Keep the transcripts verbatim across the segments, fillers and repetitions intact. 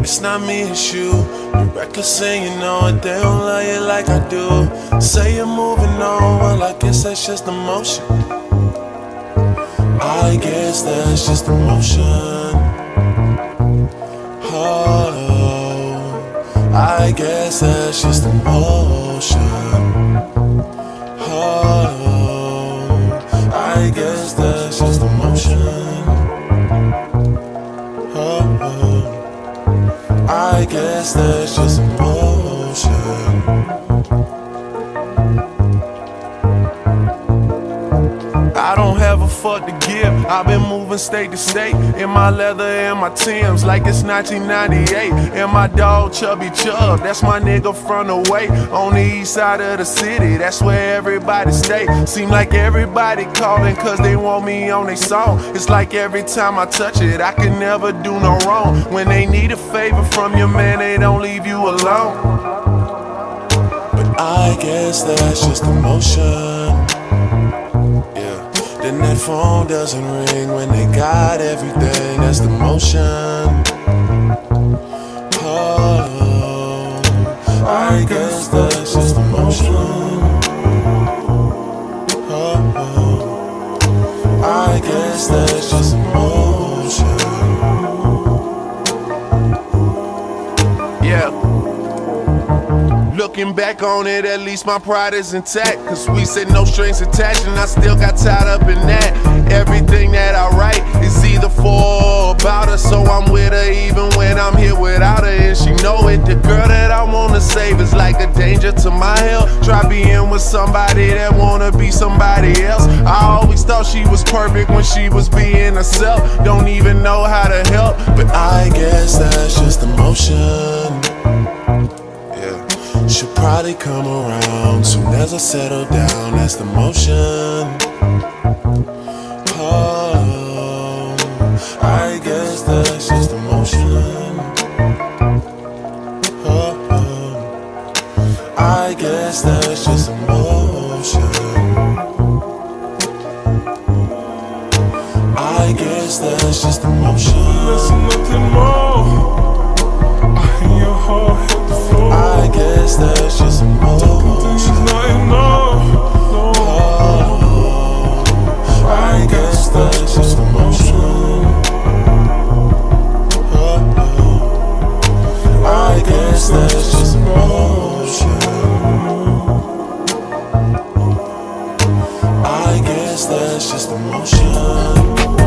It's not me, it's you. You're reckless and you know it. They don't love you like I do. Say you're moving on, well I guess that's just emotion. I guess that's just emotion. Oh, I guess that's just emotion. Oh, I guess that's just emotion. Oh, I guess that's just emotion. I don't have a fuck to give. I've been moving state to state in my leather and my Timbs like it's nineteen ninety-eight. And my dog Chubby Chub, that's my nigga from the way on the east side of the city. That's where everybody stay. Seem like everybody calling cause they want me on their song. It's like every time I touch it, I can never do no wrong. When they need a favor from your man, they don't leave you alone. But I guess that's just emotion. Then that phone doesn't ring when they got everything. That's the motion. Oh, I guess that's just emotion. Oh, I guess that's just emotion. Yeah. Looking back on it, at least my pride is intact. Cause we said no strings attached and I still got tied up in that. Everything that I write is either for or about her. So I'm with her even when I'm here without her. And she know it, the girl that I wanna save is like a danger to my health. Try being with somebody that wanna be somebody else. I always thought she was perfect when she was being herself. Don't even know how to help, but I guess that's just emotion. She'll probably come around soon as I settle down. That's the motion. Oh, I guess that's just emotion. Oh, I guess that's just emotion. I guess that's just emotion. Listen, nothing more. I hear your heart hit the floor. I guess that's just emotion. Things not enough. No. Oh, I guess that's just emotion. Oh, I guess that's just emotion. I guess that's just emotion.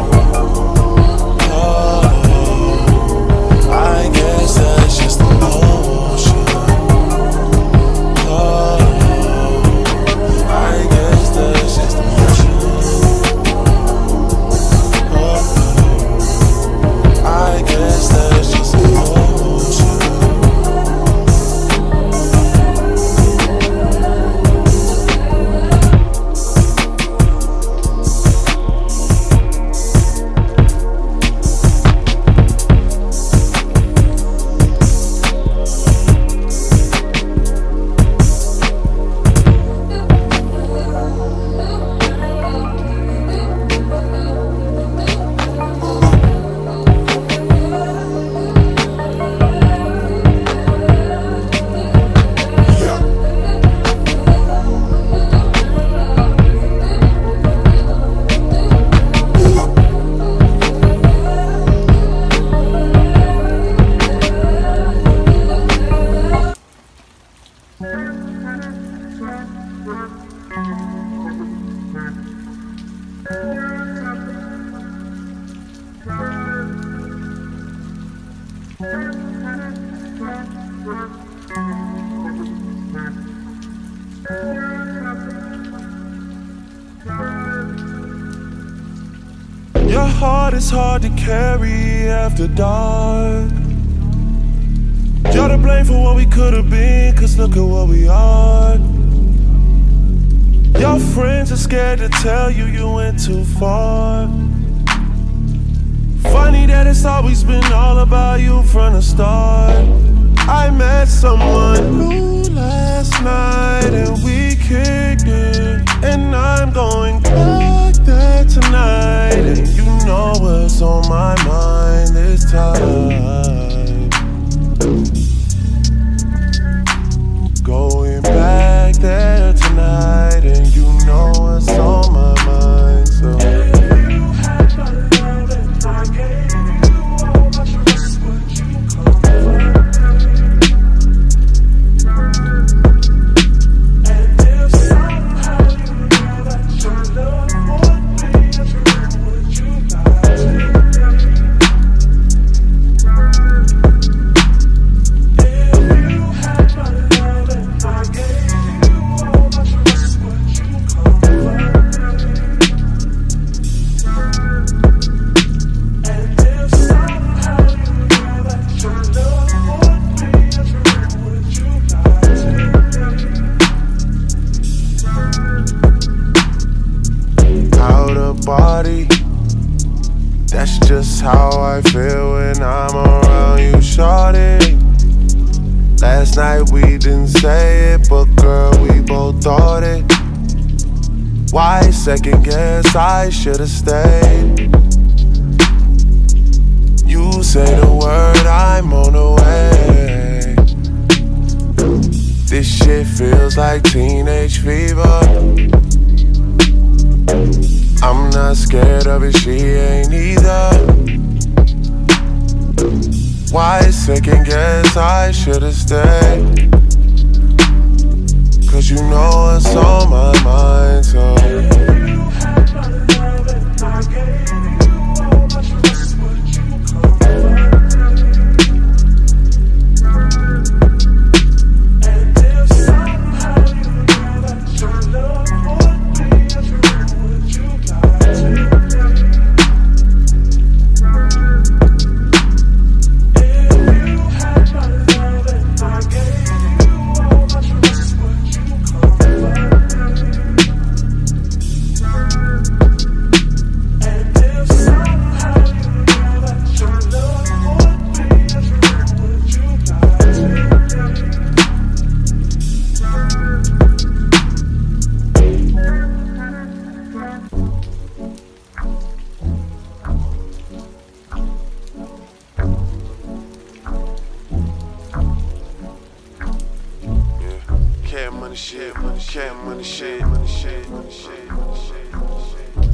Your heart is hard to carry after dark. You're to blame for what we could have been, cause look at what we are. Your friends are scared to tell you you went too far. Funny that it's always been all about you from the start. I met someone new last night and we kicked it, and I'm going back there tonight. And you know what's on my mind this time. on you, shorty. Last night we didn't say it, but girl, we both thought it. Why second guess? I should've stayed. You say the word, I'm on the way. This shit feels like teenage fever. I'm not scared of it, she ain't either. Why second guess? I should've stayed. Cause you know what's on my mind, so money shit, money shit, money shit, money shit, money shit, money shit, money shit.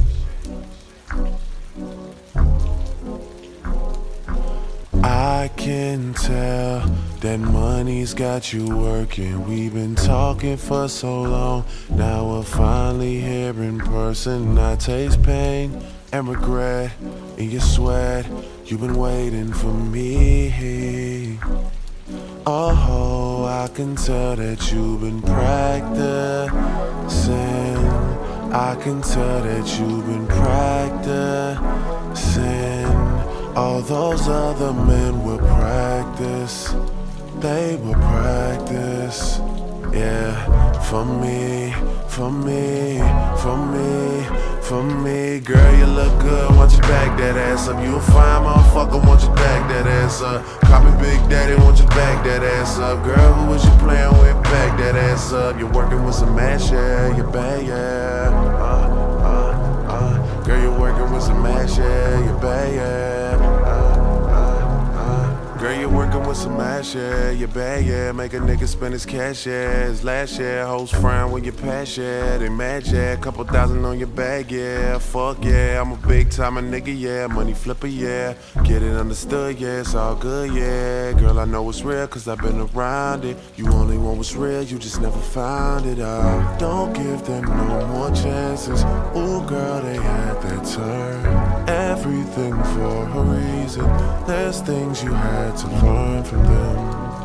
I can tell that money's got you working. We've been talking for so long. Now we're finally here in person. I taste pain and regret in your sweat. You've been waiting for me. Oh, I can tell that you've been practicing. I can tell that you've been practicing. All those other men will practice. They will practice. Yeah, for me, for me, for me, for me. Girl, you look good, want you back that ass up. You a fine motherfucker, want you back that ass up. Call me Big Daddy, want you back that ass up. Girl, who was you playing with? Back that ass up. You're working with some ass, yeah, you bad, yeah. Uh, uh, uh. Girl, you're working with some ass, yeah, you bad, yeah. Girl, you're working with some ass, yeah, you bad, yeah. Make a nigga spend his cash, yeah. His last year, hoes frown when you pass, yeah. They mad, yeah. Couple thousand on your bag, yeah. Fuck, yeah. I'm a big time nigga, yeah. Money flipper, yeah. Get it understood, yeah. It's all good, yeah. Girl, I know it's real, cause I've been around it. You only want what's real, you just never found it out. Don't give them no more chances. Ooh, girl, they had their turn. Everything for a reason. There's things you had to learn from them.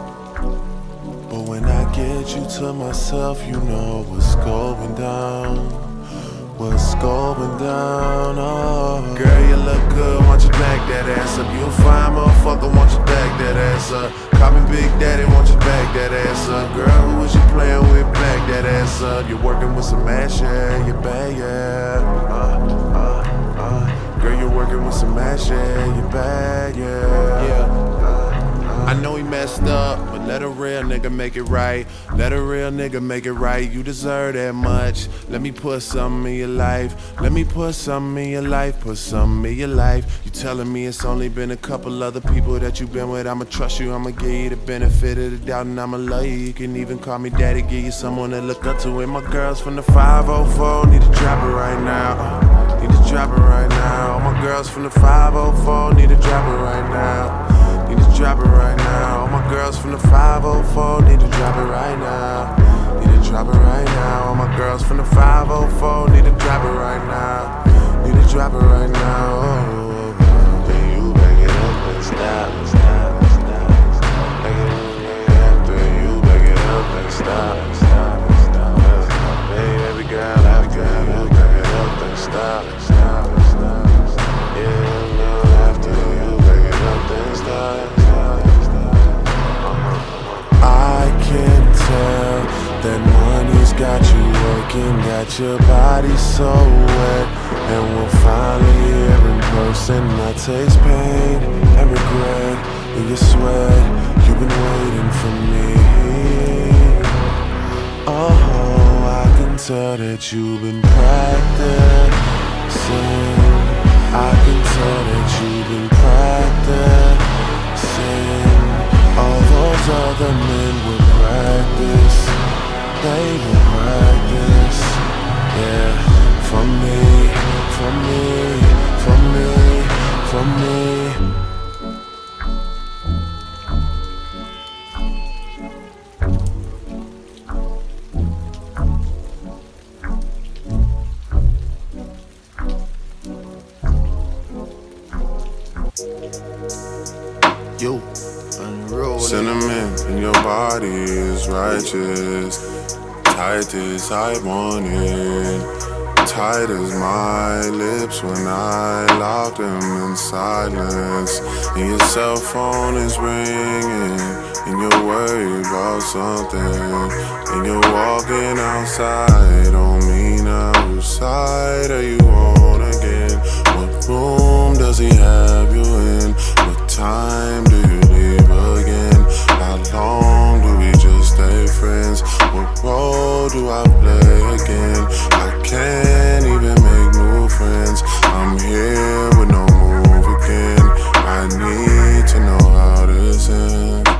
But when I get you to myself, you know what's going down. What's going down, oh. Girl, you look good, want you back that ass up. You a fine motherfucker, want you back that ass up. Call me Big Daddy, want you back that ass up. Girl, who was you playing with? Back that ass up. You're working with some ass, yeah, you bad, yeah. Uh, uh, uh. Girl, you're working with some ass, yeah, you bad, yeah. Yeah. I know he messed up, but let a real nigga make it right. Let a real nigga make it right. You deserve that much. Let me put something in your life. Let me put something in your life. Put something in your life. You telling me it's only been a couple other people that you've been with. I'ma trust you, I'ma give you the benefit of the doubt, and I'ma love you. You can even call me daddy, give you someone to look up to. And my girls from the five oh four need to drop it right now. Need to drop it right now. All my girls from the five oh four need to drop it right now. Need to drop it right now. All my girls from the five oh four need to drop it right now. Need to drop it right now. All my girls from the five oh four need to drop it right now. Need to drop it right now. Oh, then you back it up and stop, stop, stop, stop. Back it up, after you back it up and stop, stop, stop. Hey, every girl, every girl, you back it up and stop, stop, stop. Yeah, no, after you back it up and stop. I can tell that money's got you working, got your body so wet. And we're finally here in person. I taste pain and regret in your sweat, you've been waiting for me. Oh, I can tell that you've been practicing. I can tell that you've been practicing. All those other men would practice, they would practice. Yeah, for me, for me, for me, for me. You unroll. Cinnamon in your body is righteous. Tight as I want it. Tight as my lips when I lock them in silence. And your cell phone is ringing. And you're worried about something. And you're walking outside on me now. Which side are you on again? What room does he have you in? What time do you leave again? How long do we just stay friends? What role do I play again? I can't even make new friends. I'm here with no move again. I need to know how this ends.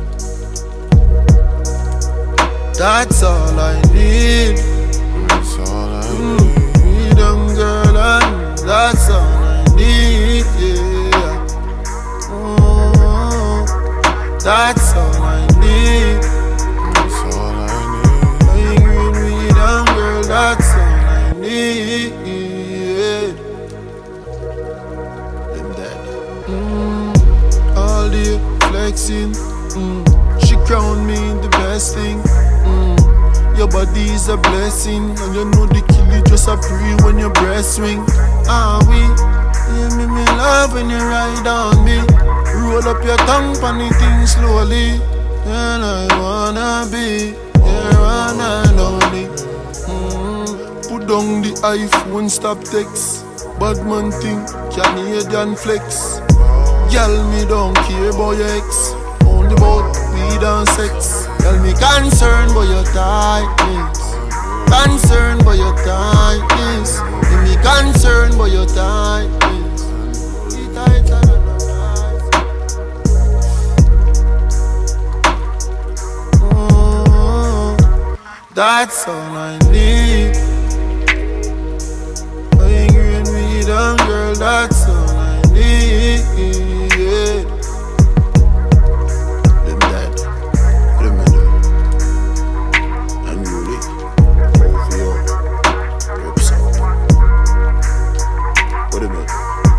That's all I need. That's all I Mm, need. freedom, girl, and that's all I need. Yeah. Mm, that's all I need. That's all I need. Playing green freedom, girl, that's all I need. Yeah. Them dead. Mm, all day flexing. Mm, she crowned me the best thing. Mm, your body is a blessing, and you know the kill it just a pre when your breast swing. Ah we, you make me love when you ride on me. Roll up your tongue, funny thing slowly, and I wanna be here and lonely. Mm, put down the iPhone, stop text. Bad man thing, Canadian flex. Girl, me don't care about your ex, only about weed and sex. Girl, me concerned about your tightness, concerned about your tightness. Me concerned about your tightness. Be tighter than the tight. Mm, that's all I need. Playing green weed and girl, that's all I need. Yeah. Them dead. Them dead. Unruly. Over your ropes out. What a minute.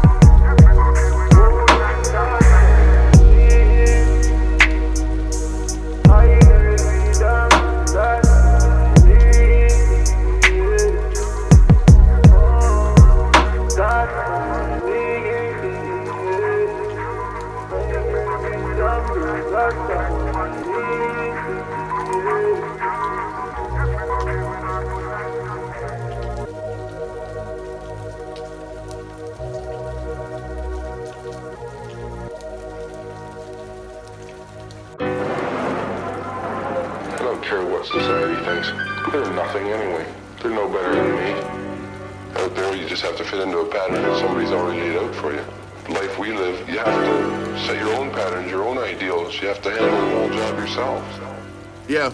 I don't care what society thinks. They're nothing anyway. They're no better than me. Out there, you just have to fit into a pattern that somebody's already laid out for you. The life we live, you have to set your own patterns, your own ideals. You have to handle the whole job yourself. Yeah.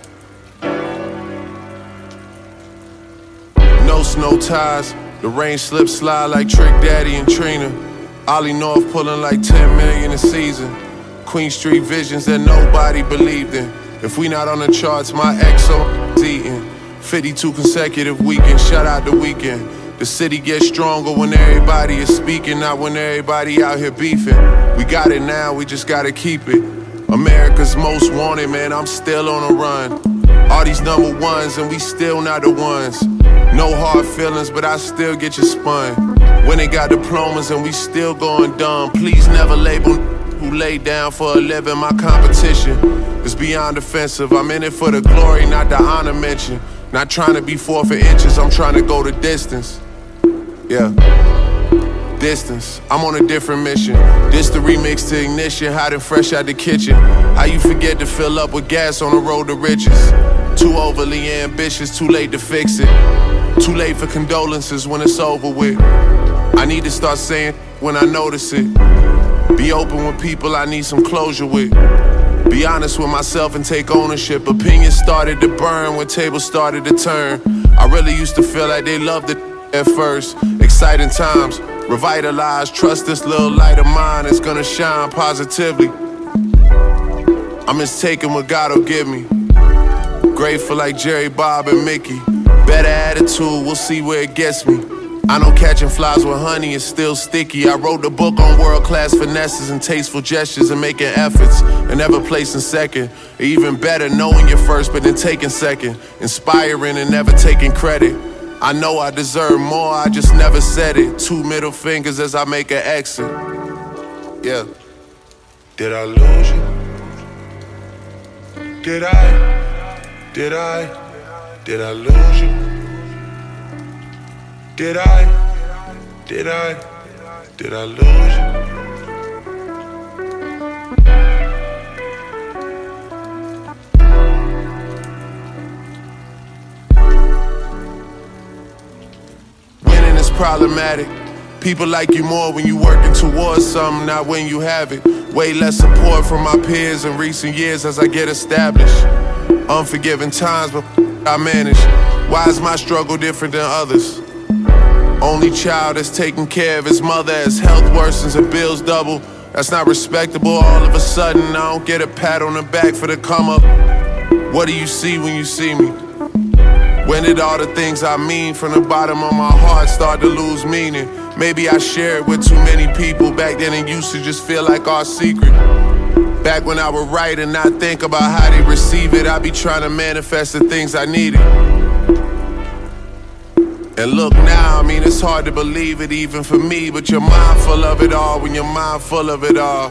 No snow ties. The rain slip slide like Trick Daddy and Trina. Ollie North pulling like ten million a season. Queen Street visions that nobody believed in. If we not on the charts, my X O's eating. fifty-two consecutive weekends, shout out the weekend. The city gets stronger when everybody is speaking, not when everybody out here beefing. We got it now, we just gotta keep it. America's most wanted, man, I'm still on a run. All these number ones and we still not the ones. No hard feelings, but I still get you spun. When they got diplomas and we still going dumb. Please never label who lay down for a living. My competition is beyond offensive. I'm in it for the glory, not the honor mention. Not trying to be four for inches, I'm trying to go the distance. Yeah. Distance, I'm on a different mission. This the remix to Ignition, hot and fresh out the kitchen. How you forget to fill up with gas on the road to riches? Too overly ambitious, too late to fix it. Too late for condolences when it's over with. I need to start saying when I notice it. Be open with people I need some closure with. Be honest with myself and take ownership. Opinions started to burn when tables started to turn. I really used to feel like they loved it at first. Exciting times, revitalized. Trust this little light of mine, it's gonna shine positively. I'm just taking what God will give me. Grateful like Jerry, Bob, and Mickey. Better attitude, we'll see where it gets me. I know catching flies with honey is still sticky. I wrote the book on world-class finesses and tasteful gestures and making efforts and never placing second. Or even better, knowing you're first but then taking second. Inspiring and never taking credit. I know I deserve more, I just never said it. Two middle fingers as I make an exit. Yeah. Did I lose you? Did I? Did I? Did I lose you? Did I? Did I? Did I lose you? Winning is problematic. People like you more when you working towards something, not when you have it. Way less support from my peers in recent years as I get established. Unforgiving times, but I manage. Why is my struggle different than others? Only child that's taking care of his mother as health worsens and bills double. That's not respectable. All of a sudden, I don't get a pat on the back for the come up. What do you see when you see me? When did all the things I mean from the bottom of my heart start to lose meaning? Maybe I share it with too many people. Back then it used to just feel like our secret. Back when I would write and not think about how they receive it, I'd be trying to manifest the things I needed. And look now, I mean, it's hard to believe it even for me, but you're mindful of it all when you're mindful of it all.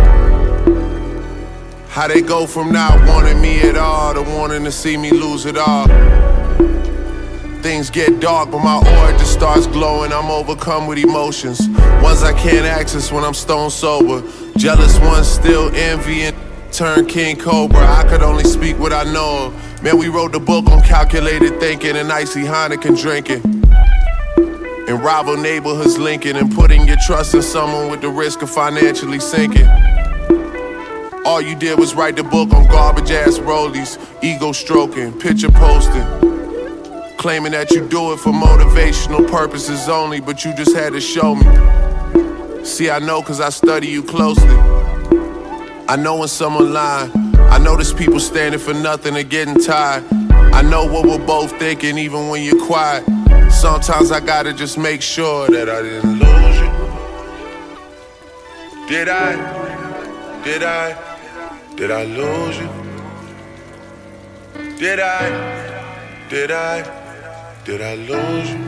How they go from not wanting me at all to wanting to see me lose it all. Things get dark, but my aura just starts glowing. I'm overcome with emotions, ones I can't access when I'm stone sober. Jealous ones still envying, turn King Cobra. I could only speak what I know of. Man, we wrote the book on calculated thinking and icy Heineken drinking. In rival neighborhoods linking and putting your trust in someone with the risk of financially sinking. All you did was write the book on garbage ass rollies, ego stroking, picture posting. Claiming that you do it for motivational purposes only, but you just had to show me. See, I know cause I study you closely. I know when someone lying. I notice people standing for nothing and getting tired. I know what we're both thinking even when you're quiet. Sometimes I gotta just make sure that I didn't lose you. Did I? Did I? Did I lose you? Did I? Did I? Did I lose you?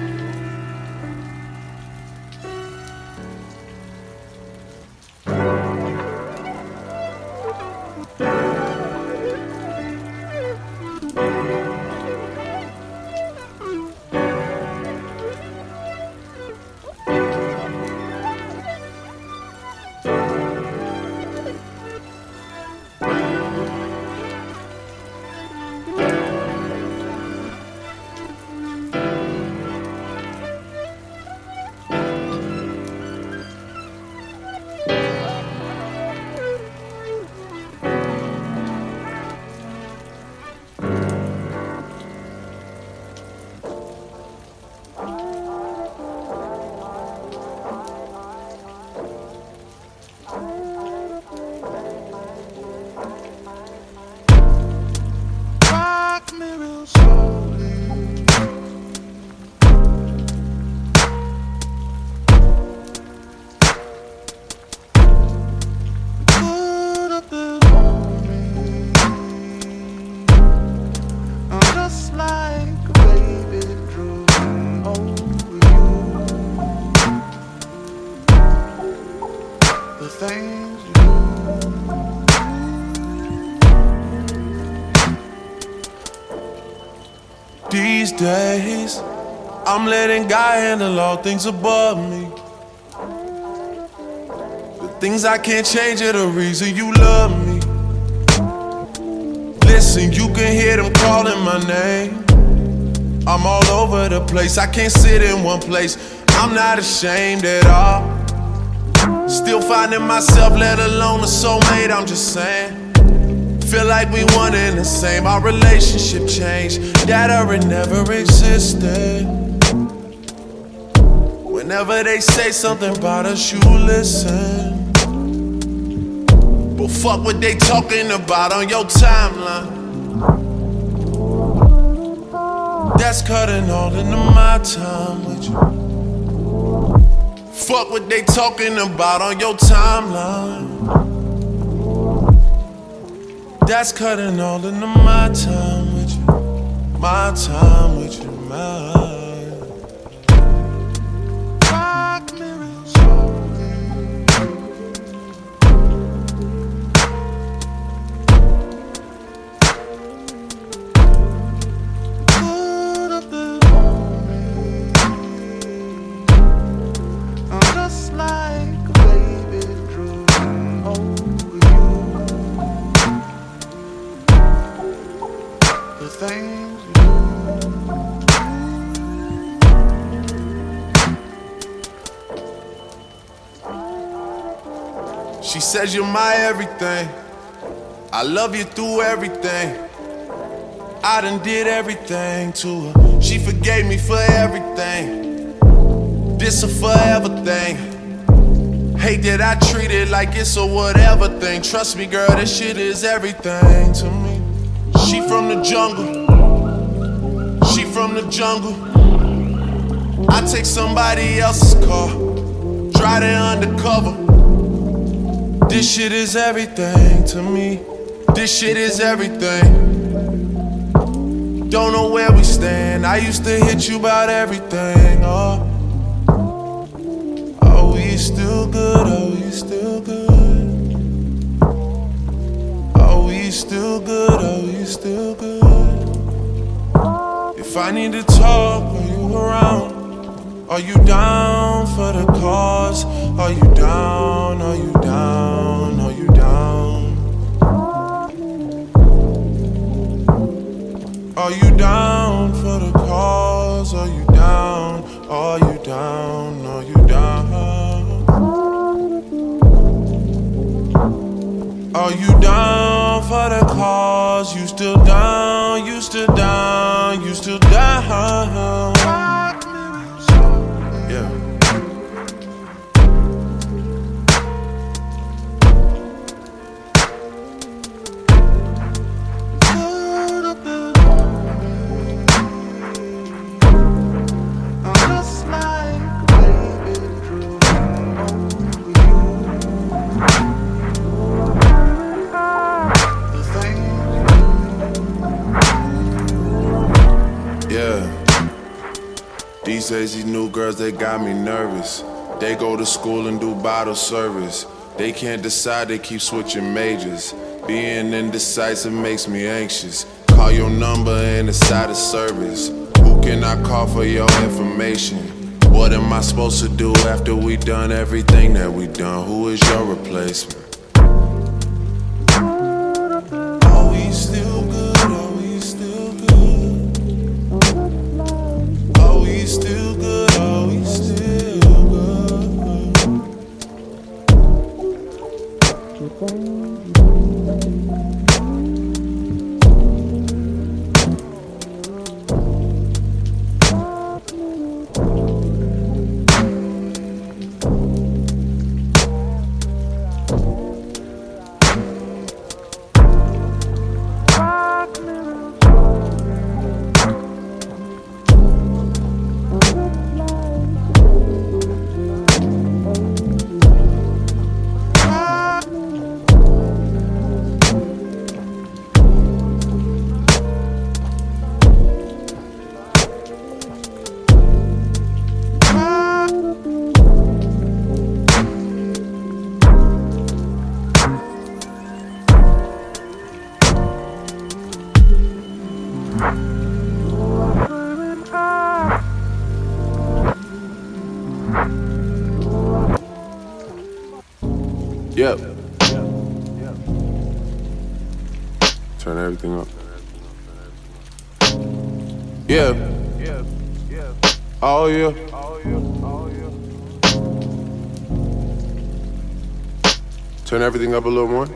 These days, I'm letting God handle all things above me. Things I can't change are the reason you love me. Listen, you can hear them calling my name. I'm all over the place, I can't sit in one place. I'm not ashamed at all. Still finding myself, let alone a soulmate, I'm just saying. Feel like we one and the same, our relationship changed. That or it never existed. Whenever they say something about us, you listen. But fuck what they talking about on your timeline. That's cutting all into my time with you. Fuck what they talking about on your timeline. That's cutting all into my time with you. My time with you, my rock me real slowly. Could have been me. I'm just like a baby drooling over you. The things you do. She says you're my everything. I love you through everything. I done did everything to her. She forgave me for everything. This a forever thing. Hate that I treat it like it's a whatever thing. Trust me, girl, this shit is everything to me. She from the jungle. She from the jungle. I take somebody else's car, drive it undercover. This shit is everything to me. This shit is everything. Don't know where we stand. I used to hit you about everything. Oh, oh, we still good. Oh, we still good. Oh, we still good. Oh, we still good. If I need to talk, are you around? Are you down for the cause? Are you down? Are you down? Are you down? Are you down for the cause? Are you down? Are you down? Are you down? Are you down for the cause? You still down? You still down? You still down? Yeah. These days, these new girls, they got me nervous. They go to school and do bottle service. They can't decide, they keep switching majors. Being indecisive makes me anxious. Call your number and it's out of service. Who can I call for your information? What am I supposed to do after we done everything that we done? Who is your replacement? Are we still good? Are we still good? Are we still good? Are we still good? turn everything up. Yeah. Oh yeah. Turn everything up a little more.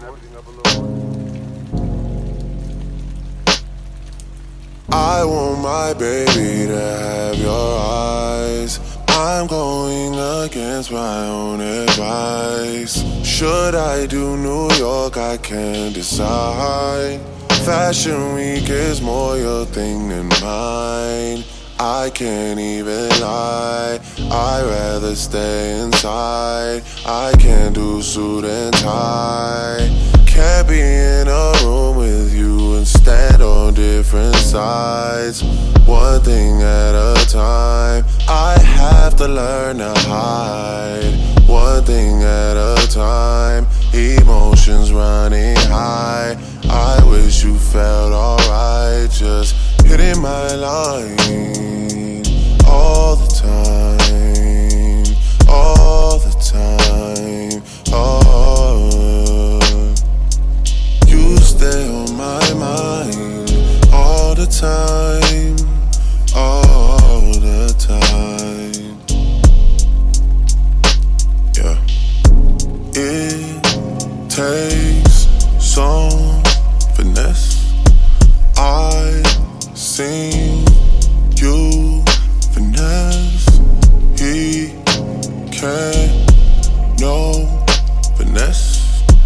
I want my baby to have your eyes. I'm going against my own advice. Should I do New York? I can't decide. Fashion week is more your thing than mine. I can't even lie, I'd rather stay inside. I can't do suit and tie. Can't be in a room with you and stand on different sides. One thing at a time, I have to learn to hide. One thing at a time, emotions running high. I wish you felt alright, just hitting my line all the time, all the time. Oh, you stay on my mind all the time, all the time. Yeah, it takes some finesse. I seen you finesse. He can't, no finesse.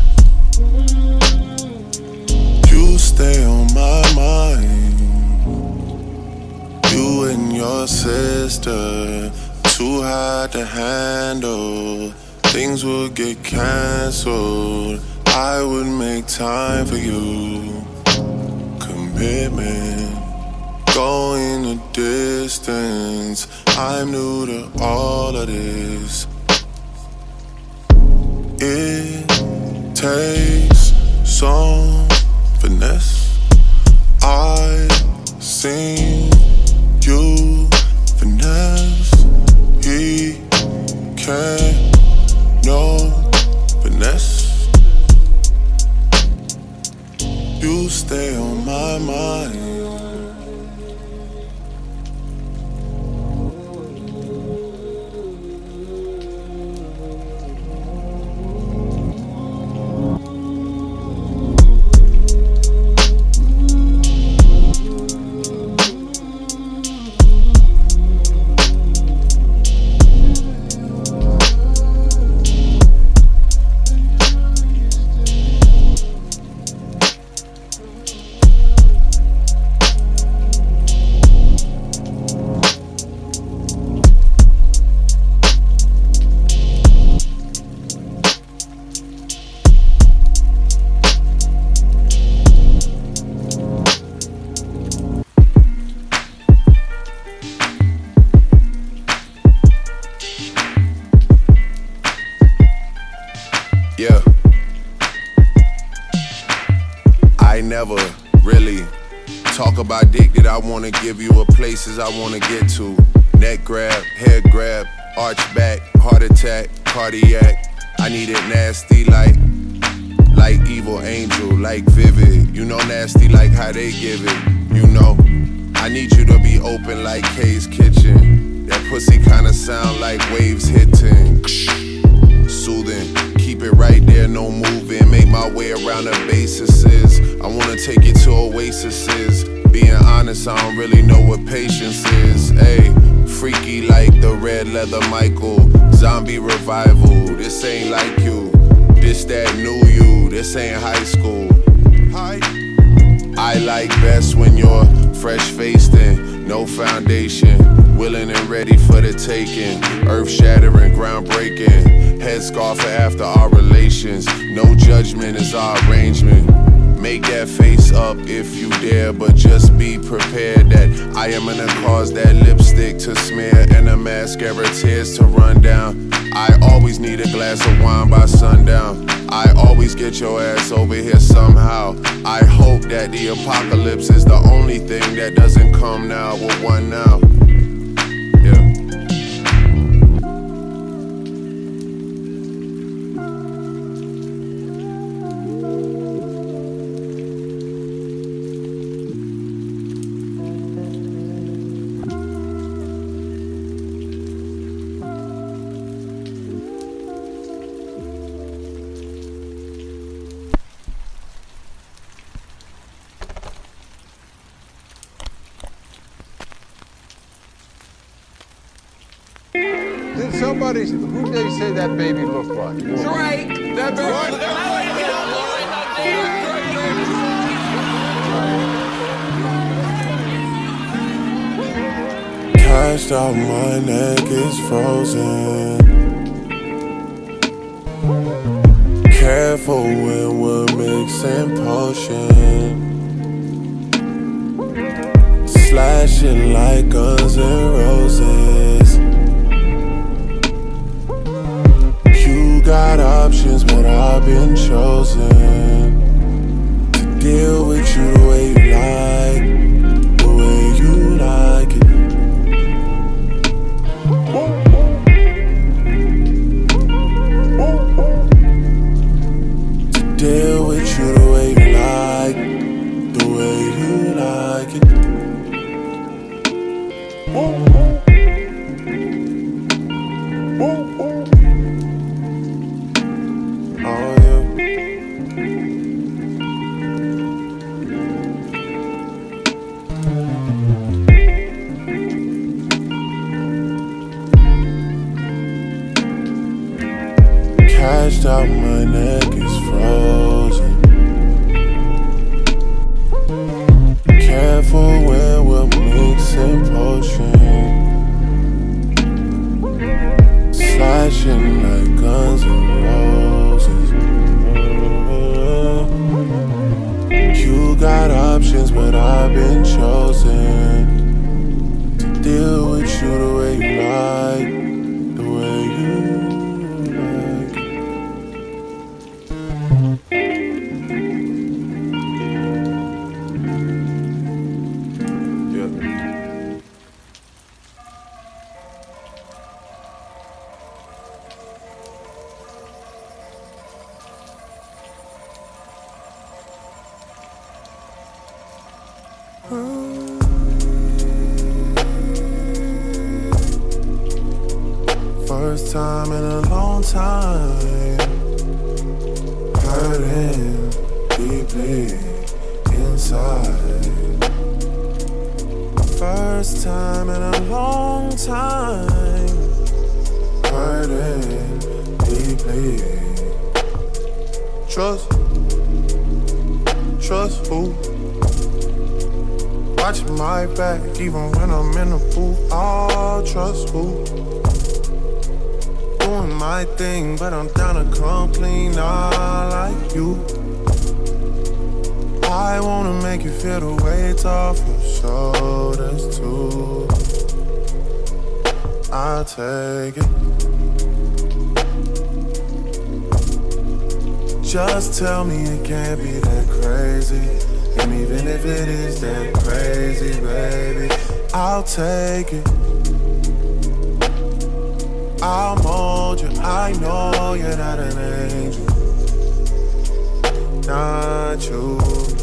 You stay on my mind. You and your sister, too hard to handle. Things would get cancelled. I would make time for you. Commitment, going the distance. I'm new to all of this. It takes some finesse. I seen you finesse. He can't, no finesse. You stay on my mind. Yeah, I never really talk about dick that I wanna give you or places I wanna get to. Neck grab, head grab, arch back, heart attack, cardiac. I need it nasty like, like Evil Angel, like Vivid. You know nasty like how they give it, you know. I need you to be open like Kay's Kitchen. That pussy kinda sound like waves hitting. Soothing, keep it right there, no moving. Make my way around the bases. I wanna take you to oases. Being honest, I don't really know what patience is. Ayy, freaky like the red leather Michael. Zombie revival, this ain't like you. This that new you, this ain't high school. Hi. I like best when you're fresh-faced and no foundation. Willing and ready for the taking. Earth-shattering, groundbreaking. Headscarf after our relations. No judgment is our arrangement. Make that face up if you dare, but just be prepared that I am gonna cause that lipstick to smear and the mascara tears to run down. I always need a glass of wine by sundown. I always get your ass over here somehow. I hope that the apocalypse is the only thing that doesn't come now with one now. Yeah. somebody, who did they say that baby looked like? Drake. That baby. What? Cashed out, my neck is frozen. Careful when we're mixing potion. Slashing like Guns N' Roses. You got options, but I've been chosen to deal with you the way you like, the way you like it. To deal with you the way you like, the way you like it. Cashed out, my neck is frozen. Careful when we're mixing potion. Slashing like Guns N' Roses. You got options, but I've been chosen to deal with you the way you like, the way you like. First time in a long time, hurting deeply inside. First time in a long time, hurting deeply. Trust, trust who? Watching my back even when I'm in the booth. I'll trust who? Doing my thing, but I'm down to come clean, not like you. I wanna make you feel the weight off your shoulders too. I'll take it. Just tell me it can't be that crazy. And even if it is that crazy, baby, I'll take it. I'll mold you, I know you're not an angel. Not you.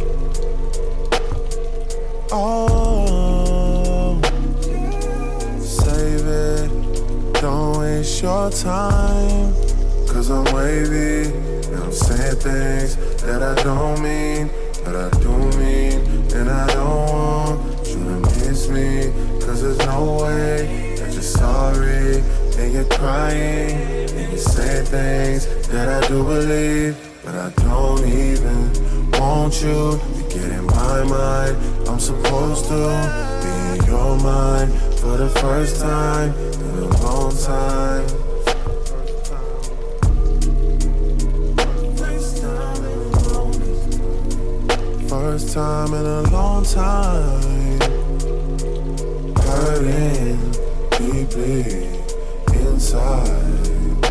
Oh, save it, don't waste your time. Cause I'm wavy, and I'm saying things that I don't mean, but I do mean. And I don't want you to miss me, cause there's no way that you're sorry. And you're crying, and you're saying things that I do believe, but I don't even want you to get in my mind. I'm supposed to be in your mind for the first time in a long time. First time in a long time, hurting deeply inside.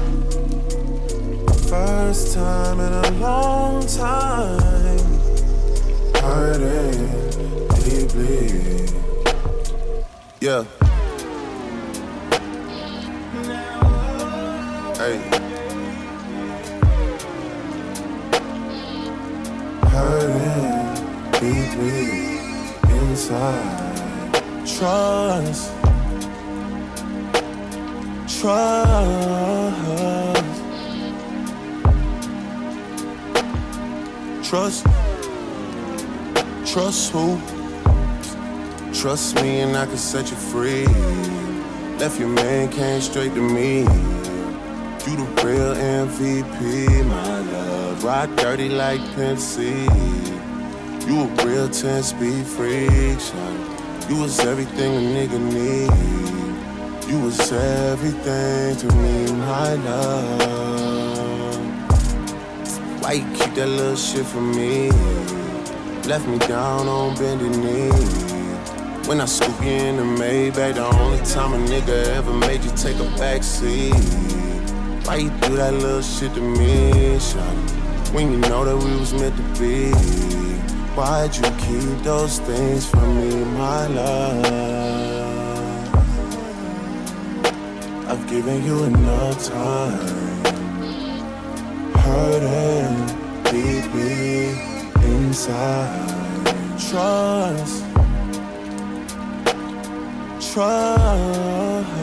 First time in a long time, hurting deeply. Yeah. Hey. Hurting deeply inside. Trust. Trust, trust, trust who? Trust me and I can set you free. Left your man, came straight to me. You the real M V P, my love. Ride dirty like Pimp C. You a real ten-speed freak, shawty. You was everything a nigga need. You was everything to me, my love. Why you keep that little shit from me? Left me down on bended knee. When I scoop you in the Maybach, the only time a nigga ever made you take a backseat. Why you do that little shit to me, shawty? When you know that we was meant to be. Why'd you keep those things from me, my love? I've given you enough time, hurting deeply inside. Trust, trust,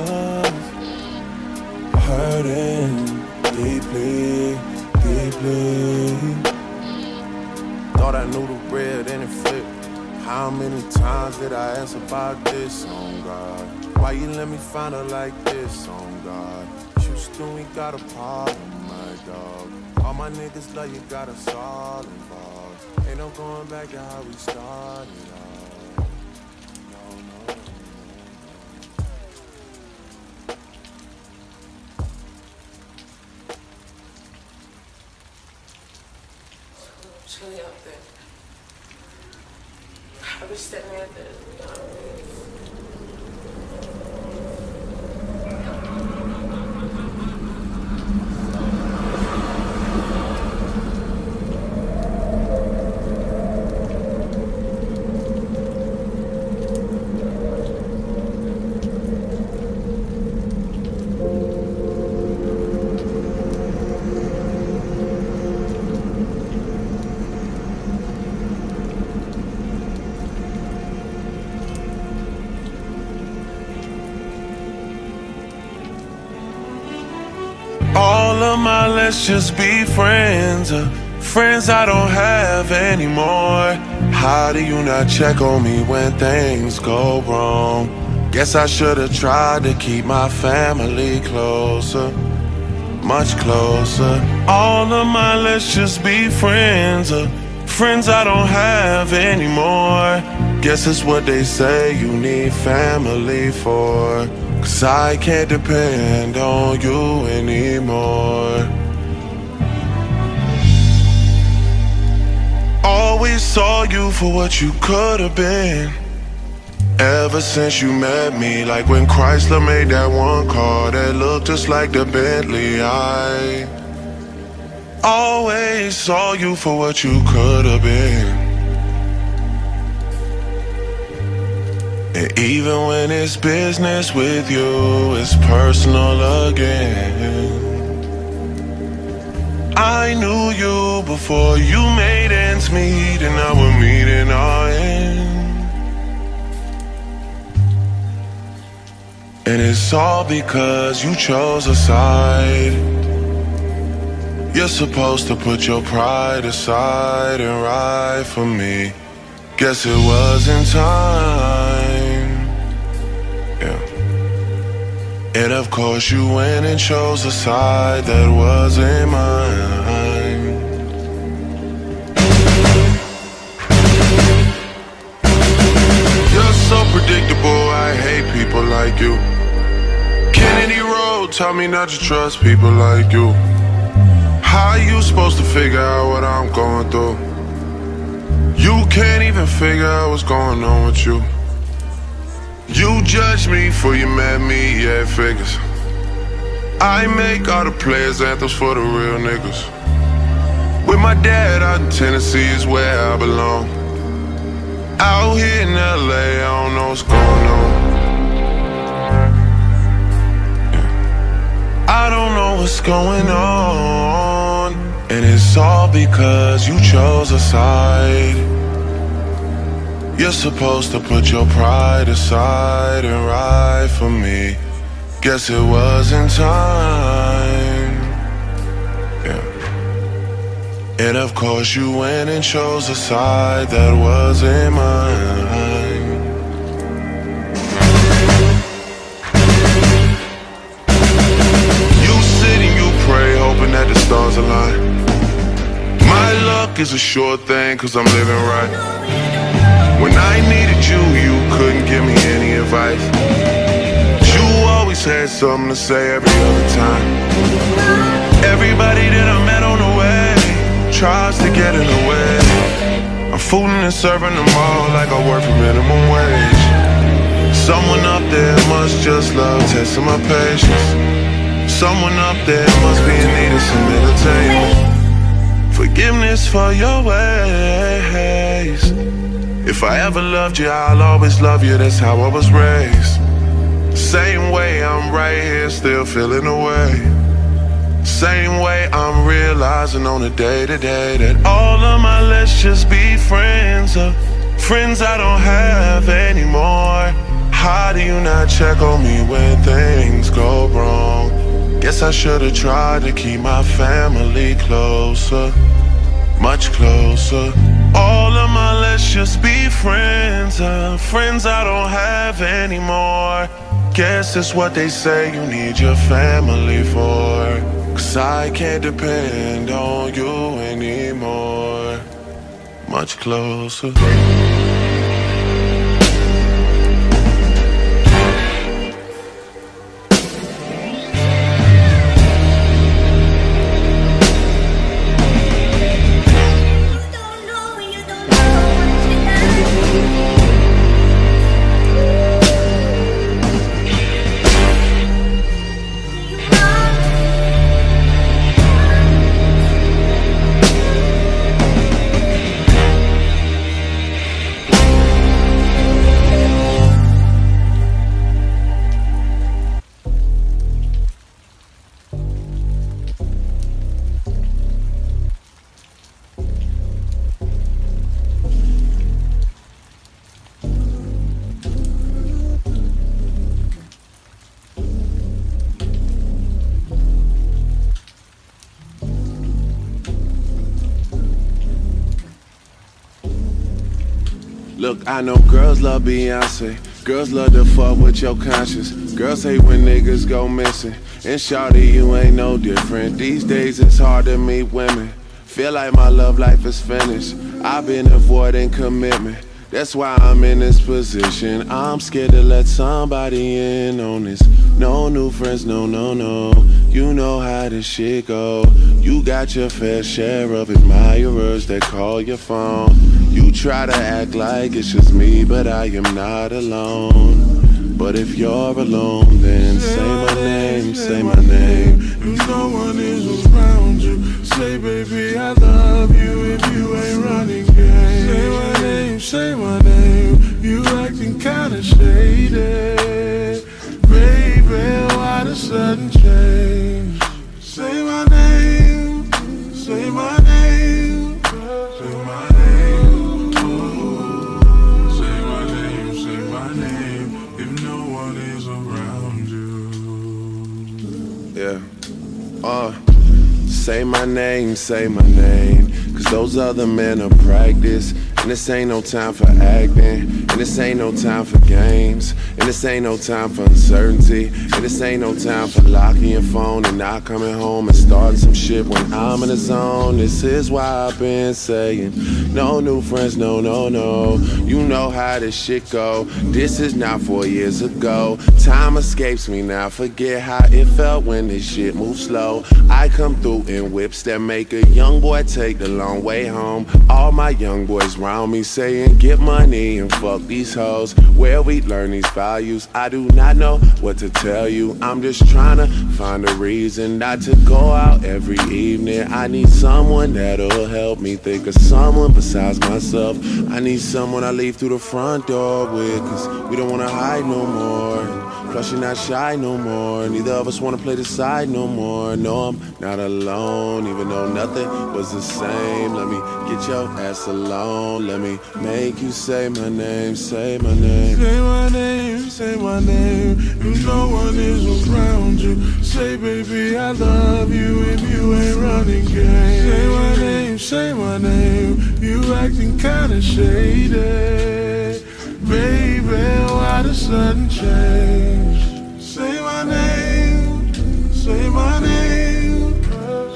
hurting deeply, deeply. Thought I knew the real, then it flipped. How many times did I ask about this, oh God? Why you let me find her like this, oh God? Houston, we got a problem, my dog. All my niggas love you, got us all involved. Ain't no going back to how we started off. No, no, no. Chilly out there. I was sitting at the all of my let's just be friends, uh, friends I don't have anymore. How do you not check on me when things go wrong? Guess I should've tried to keep my family closer, much closer. All of my let's just be friends, uh, friends I don't have anymore. Guess it's what they say you need family for. Cause I can't depend on you anymore. Always saw you for what you could have been. Ever since you met me, like when Chrysler made that one car that looked just like the Bentley. I always saw you for what you could have been. And even when it's business with you, it's personal again. I knew you before you made ends meet, and now we're meeting our end. And it's all because you chose a side. You're supposed to put your pride aside and ride for me. Guess it wasn't time. Yeah. And of course you went and chose a side that wasn't mine. You're so predictable, I hate people like you. Kennedy Road taught me not to trust people like you. How you supposed to figure out what I'm going through? You can't even figure out what's going on with you. You judge me before you met me, yeah, it figures. I make all the players' anthems for the real niggas. With my dad out in Tennessee is where I belong. Out here in L A, I don't know what's going on. Yeah. I don't know what's going on. And it's all because you chose a side. You're supposed to put your pride aside and ride for me. Guess it wasn't time. Yeah. And of course you went and chose a side that wasn't mine. hoping that the stars align. My luck is a sure thing, cause I'm living right. When I needed you, you couldn't give me any advice. You always had something to say every other time. Everybody that I met on the way tries to get in the way. I'm fooling and serving them all like I work for minimum wage. Someone up there must just love testing my patience. Someone up there must be in need of some entertainment. Forgiveness for your ways. If I ever loved you, I'll always love you, that's how I was raised. Same way I'm right here still feeling away. Same way I'm realizing on a day-to-day that all of my let's just be friends are friends I don't have anymore. How do you not check on me when things go wrong? Guess I should've tried to keep my family closer, much closer. All of my let's just be friends are friends I don't have anymore. Guess it's what they say you need your family for. Cause I can't depend on you anymore. Much closer. Look, I know girls love Beyonce. Girls love to fuck with your conscience. Girls hate when niggas go missing. And shawty, you ain't no different. These days it's hard to meet women. Feel like my love life is finished. I've been avoiding commitment. That's why I'm in this position. I'm scared to let somebody in on this. No new friends, no, no, no. You know how this shit go. You got your fair share of admirers that call your phone. You try to act like it's just me, but I am not alone. But if you're alone, then say my name, say my name. If no one is around you, say baby I love you if you ain't running game. Say my name, say my name, you acting kinda shady. Baby, why the sudden change? Say my name, say my name, say my name. Say my name, say my name, if no one is around you. Yeah. Uh, say my name, say my name. Cause those other men are practice. And this ain't no time for acting. And this ain't no time for games. And this ain't no time for uncertainty. And this ain't no time for locking your phone and not coming home and starting some shit when I'm in the zone. This is why I've been saying no new friends, no, no, no. You know how this shit go. This is not four years ago. Time escapes me now. Forget how it felt when this shit moved slow. I come through in whips that make a young boy take the long way home. All my young boys round me saying get money and fuck these hoes. Where we learn these values, I do not know what to tell you. I'm just trying to find a reason not to go out every evening. I need someone that'll help me think of someone besides myself. I need someone I leave through the front door with, cause we don't wanna hide no more. Plus you're not shy no more. Neither of us wanna play the side no more. No, I'm not alone, even though nothing was the same. Let me get your ass alone. Let me make you say my name, say my name. Say my name, say my name, if no one is around you. Say baby I love you if you ain't running game. Say my name, say my name, you acting kinda shady. Baby, why the sudden change? Say my name, say my name,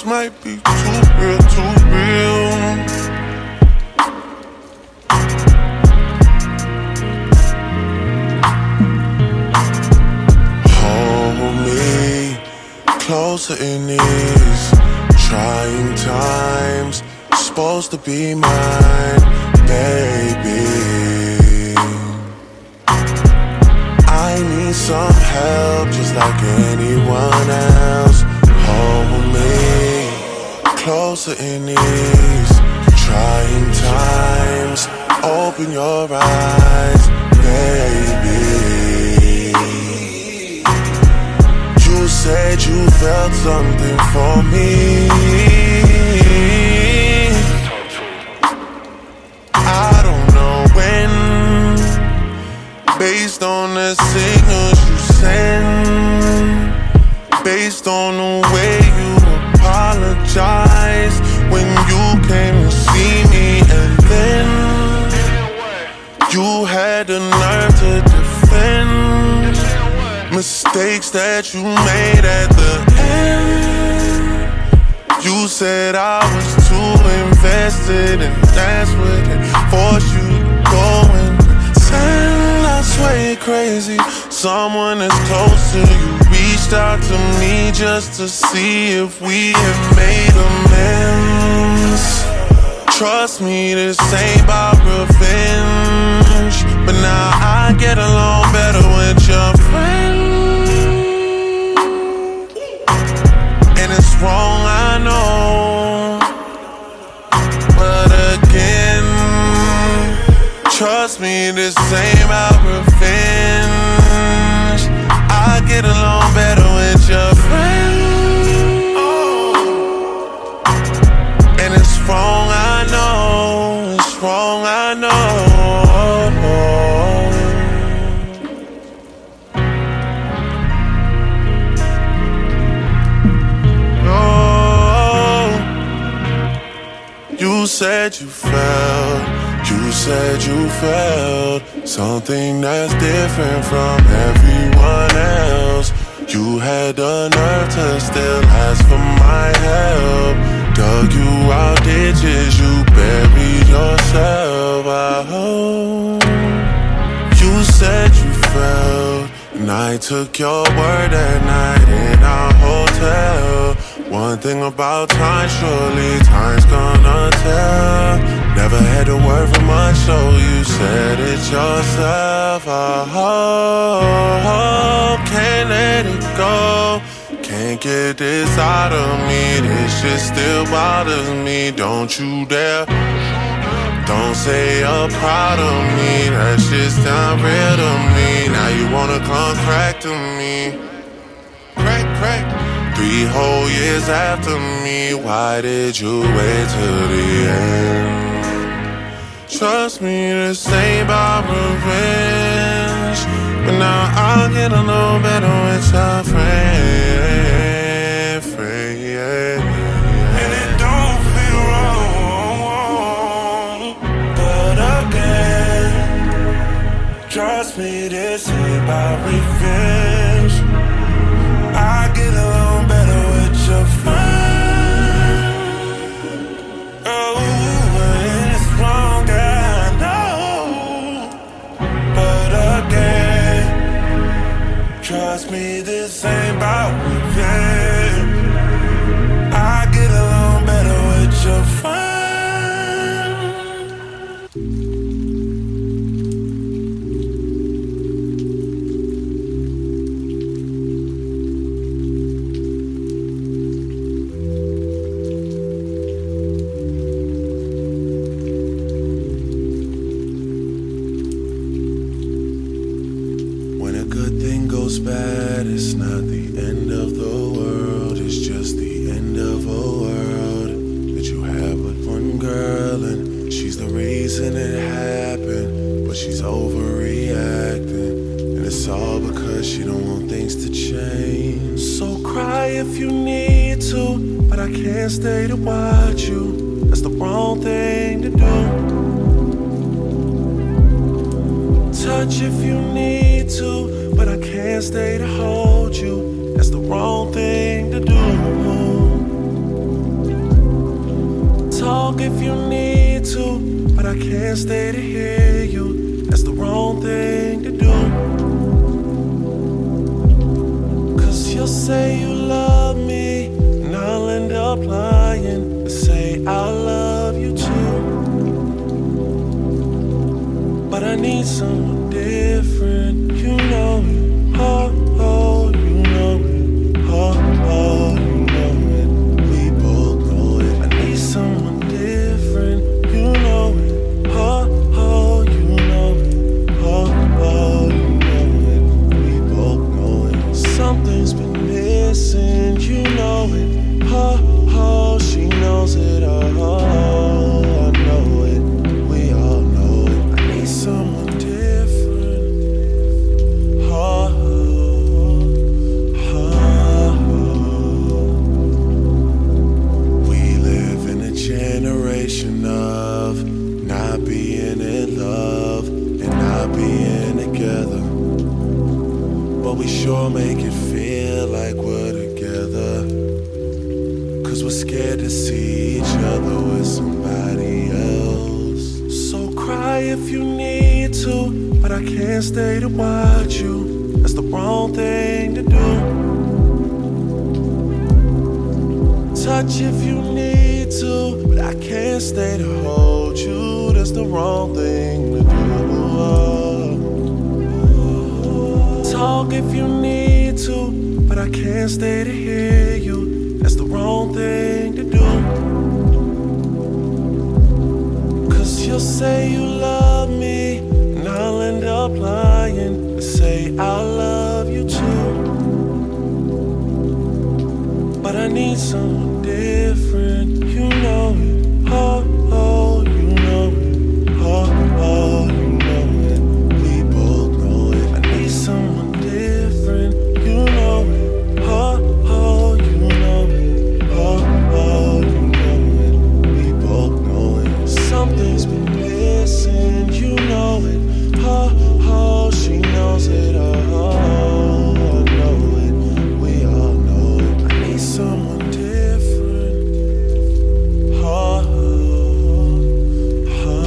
might be too real, too real. Hold me closer in these trying times. Supposed to be mine, baby. I need some help just like anyone else. Hold me closer in these trying times. Open your eyes, baby. You said you felt something for me. I don't know when, based on the signals you send, based on the way you apologized when you came to see me, and then you had the nerve to defend mistakes that you made at the end. You said I was too invested, and that's what it forced you to go and pretend. I swear you're crazy. Someone that's close to you reached out to me just to see if we had made amends. Trust me, this ain't about revenge, but now I get along better with your friend. And it's wrong, I know, but again, trust me, this ain't about revenge. I get along better with your friend. And it's wrong, I know, it's wrong, I know. You said you felt, you said you felt something that's different from everyone else. You had the nerve to still ask for my help. Dug you out ditches, you buried yourself. I hope you said you felt, and I took your word that night in our hotel. One thing about time, surely time's gonna tell. Never had to worry for much, so you said it yourself. I hope, can't let it go. Can't get this out of me, this shit still bothers me. Don't you dare, don't say you're proud of me, that shit's not real to me. Now you wanna come crack to me, crack, crack. Three whole years after me, why did you wait till the end? Trust me, this ain't about revenge, but now I'll get a little better with your friend, friend, yeah. And it don't feel wrong, but again, trust me, this ain't about revenge. I get along better with your friend. Oh, it's wrong, I know, but again, trust me, this ain't about revenge. I get along better with your friend. Bad, it's not the end of the world, it's just the end of a world that you have with one girl, and she's the reason it happened, but she's overreacting, and it's all because she don't want things to change. So cry if you need to, but I can't stay to watch you, that's the wrong thing to do. Touch if you need to, but I can't stay to hold you, that's the wrong thing to do. Talk if you need to, but I can't stay to hear you. That's the wrong thing to do. Cause you'll say you love me, and I'll end up lying to say I love you too. But I need someone different, you know it. Oh, oh, you know it. Oh, oh, you know it. We both know it. I need someone different, you know it. Oh, oh, you know it. Oh, oh, you know it. We both know it. Something's been missing, you know it. Oh, oh, she knows it. Oh, I know it. We all know it. I need someone different. Oh, oh, oh. We live in a generation of not being in love and not being together, but we sure make it feel like we're together. Cause we're scared to see each other with somebody else. So cry if you need to, but I can't stay to watch you. That's the wrong thing to do. Touch if you need to, but I can't stay to hold you. That's the wrong thing to do. Talk if you need to, but I can't stay to hear you. That's the wrong thing to do. Cause you'll say you love me, and I'll end up lying to say I love you too. But I need someone different, you know it. Oh, oh, you know it. Oh, oh, you know it. We both know it. I need someone different, you know it. Oh, oh, you know it. Oh, oh, you know it. We both know it. Something's been missing, you know it. Oh, oh, she knows it. Oh, I know it. We all know it. I need someone different. Oh, oh, oh.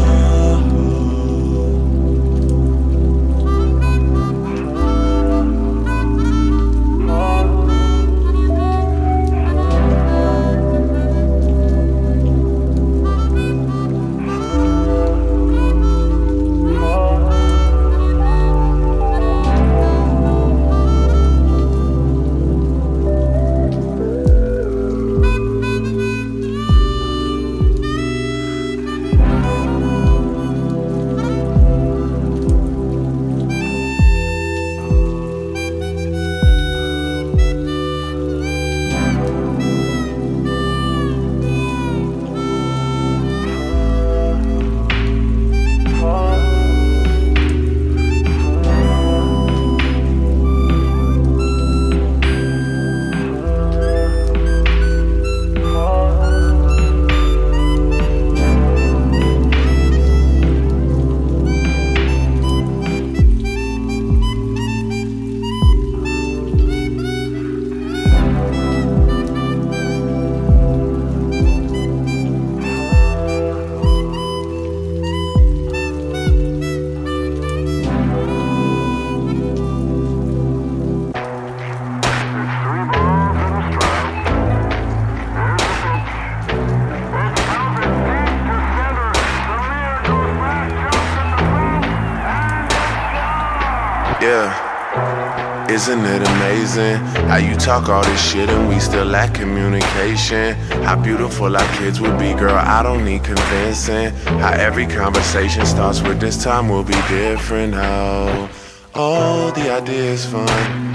Yeah, isn't it amazing how you talk all this shit and we still lack communication? How beautiful our kids would be, girl, I don't need convincing. How every conversation starts with this time will be different. How, oh, the idea is fun.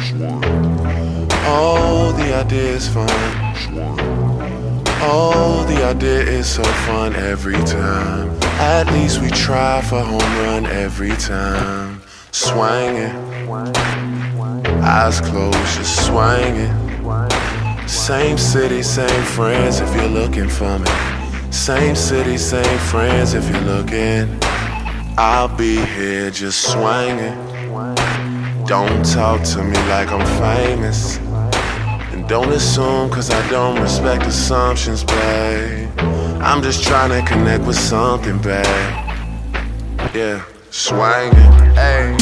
Oh, the idea is fun. Oh, the idea is so fun every time. At least we try for home run every time. Swinging, eyes closed, just swinging. Same city, same friends if you're looking for me. Same city, same friends if you're looking. I'll be here just swinging. Don't talk to me like I'm famous. And don't assume cause I don't respect assumptions, babe. I'm just trying to connect with something bad. Yeah, swinging, ayy.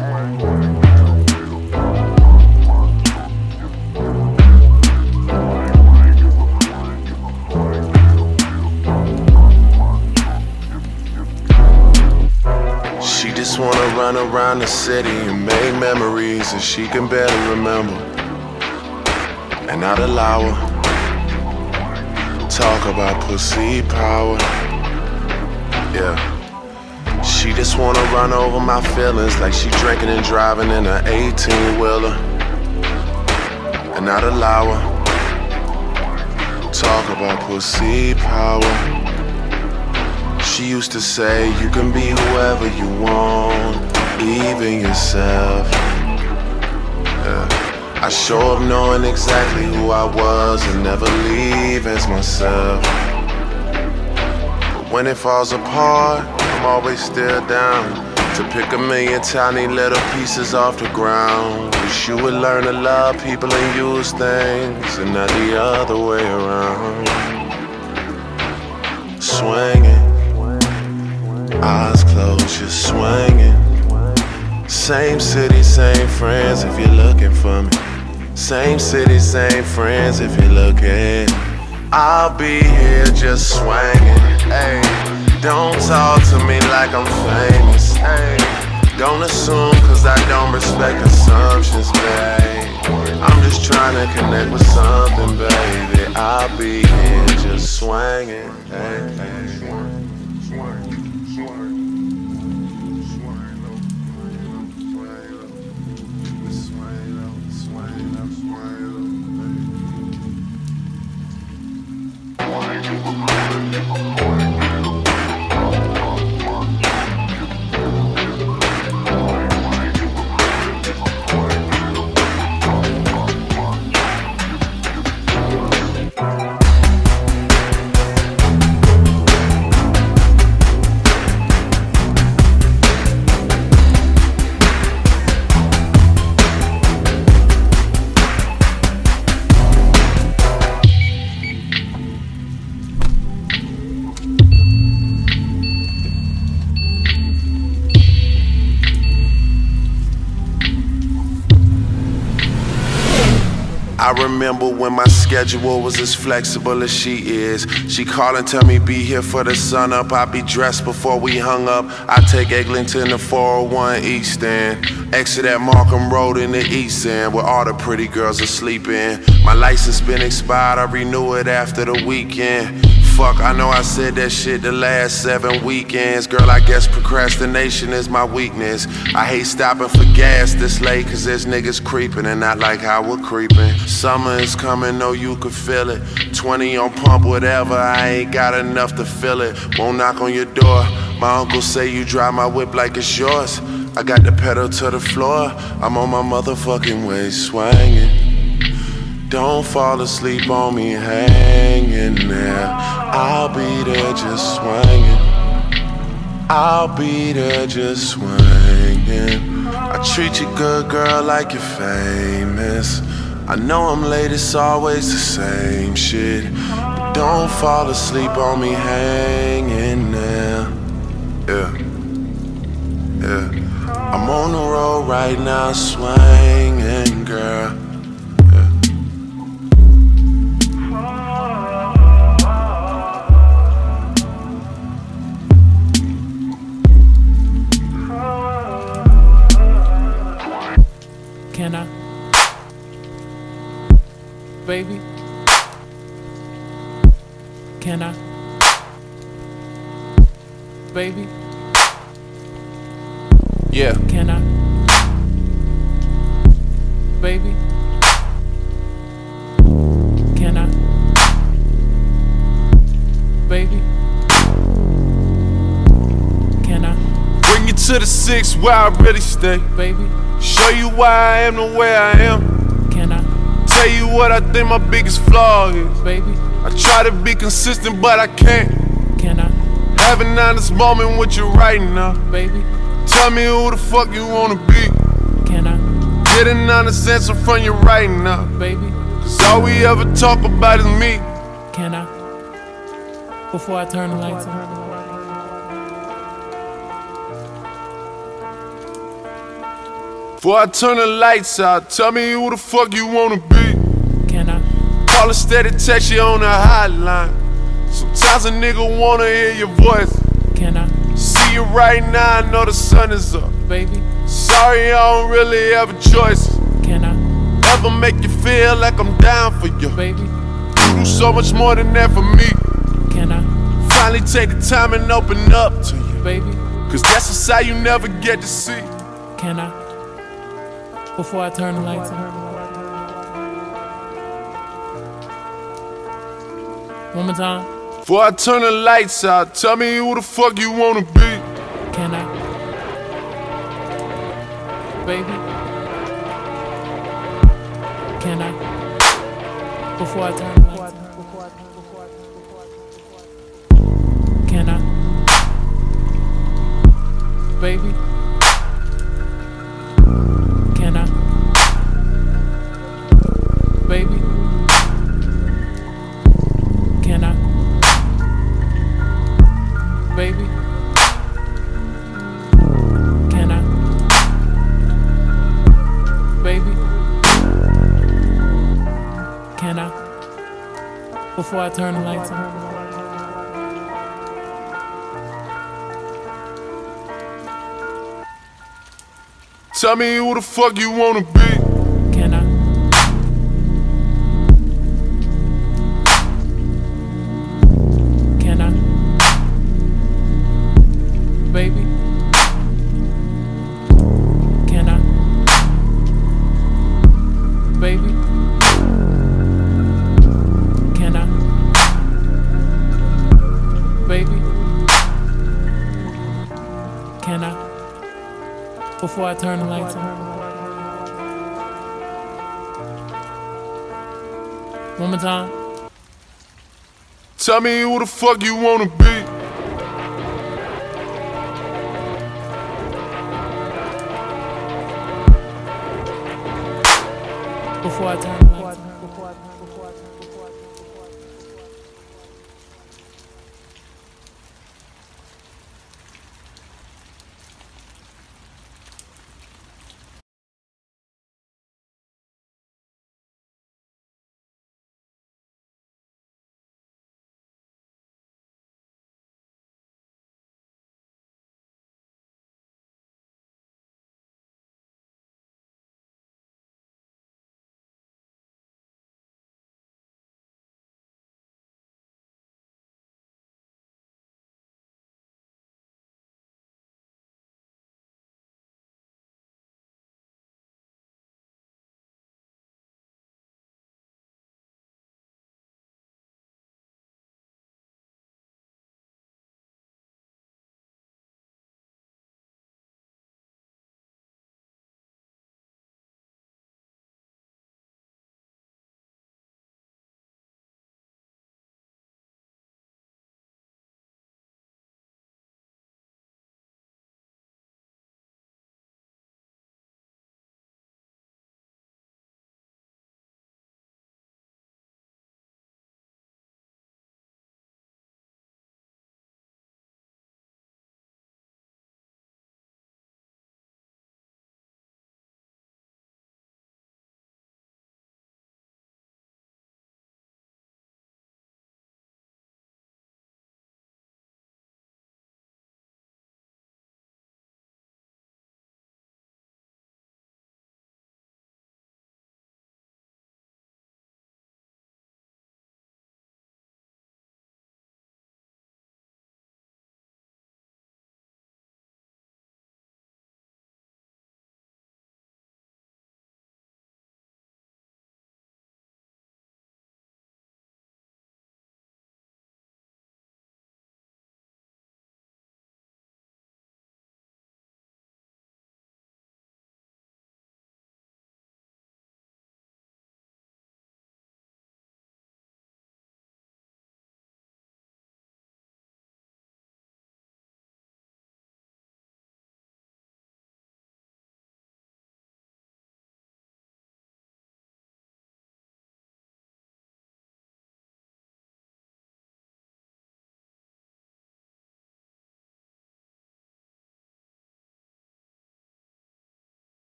She just wanna run around the city and make memories that she can barely remember, and not allow her talk about pussy power. Yeah. She just wanna run over my feelings like she drinking and driving in an eighteen wheeler, and not allow her talk about pussy power. She used to say you can be whoever you want, even yourself. Yeah. I show up knowing exactly who I was and never leave as myself. But when it falls apart, I'm always still down to pick a million tiny little pieces off the ground. Wish you would learn to love people and use things and not the other way around. Swinging, eyes closed, just swinging. Same city, same friends if you're looking for me. Same city, same friends if you're looking. I'll be here just swinging. Ay, don't talk to me like I'm famous. Ay, don't assume cause I don't respect assumptions, babe. I'm just trying to connect with something, baby. I'll be here just swinging. Ay, ay. I remember when my schedule was as flexible as she is. She call and tell me be here for the sun up. I be dressed before we hung up. I take Eglinton to four oh one East End. Exit at Markham Road in the East End, where all the pretty girls are sleeping. My license been expired, I renew it after the weekend. Fuck, I know I said that shit the last seven weekends. Girl, I guess procrastination is my weakness. I hate stopping for gas this late cause there's niggas creeping and not like how we're creeping. Summer is coming, know you could feel it. twenty on pump, whatever, I ain't got enough to fill it. Won't knock on your door. My uncle say you drive my whip like it's yours. I got the pedal to the floor. I'm on my motherfucking way swinging. Don't fall asleep on me hanging there. I'll be there just swinging. I'll be there just swinging. I treat you good, girl, like you're famous. I know I'm late, it's always the same shit. But don't fall asleep on me hanging there. Yeah, yeah. I'm on the road right now swinging, girl. Can I? Baby? Can I? Baby? Yeah. Can I? Baby? Can I? Baby? Can I? Bring you to the six where I really stay. Baby? Show you why I am the way I am. Can I? Tell you what I think my biggest flaw is. Baby? I try to be consistent, but I can't. Can I? Have an honest moment with you right now. Baby? Tell me who the fuck you wanna be. Can I? Get an honest answer from you right now. Baby? Cause all we ever talk about is me. Can I? Before I turn the lights on. Before I turn the lights out, tell me who the fuck you wanna be. Can I? Call a steady text you on the hotline. Sometimes a nigga wanna hear your voice. Can I? See you right now, I know the sun is up. Baby, Sorry, I don't really have a choice. can I? Ever make you feel like I'm down for you? Baby, You do so much more than that for me. can I? Finally take the time and open up to you. Baby, Cause that's a side you never get to see. can I? Before I turn the lights on. One more time. Before I turn the lights out, tell me who the fuck you wanna be. Can I? Baby, can I? Before I turn the lights on. Can I? Baby, can I? Baby, can I? Baby, can I? Baby, can I? Before I turn the lights on. Tell me who the fuck you wanna be. Can I? Can I? Baby, can I? Baby, can I? Baby, can I? Before I turn the lights on. One more time. Tell me who the fuck you wanna be. Before I turn the lights on.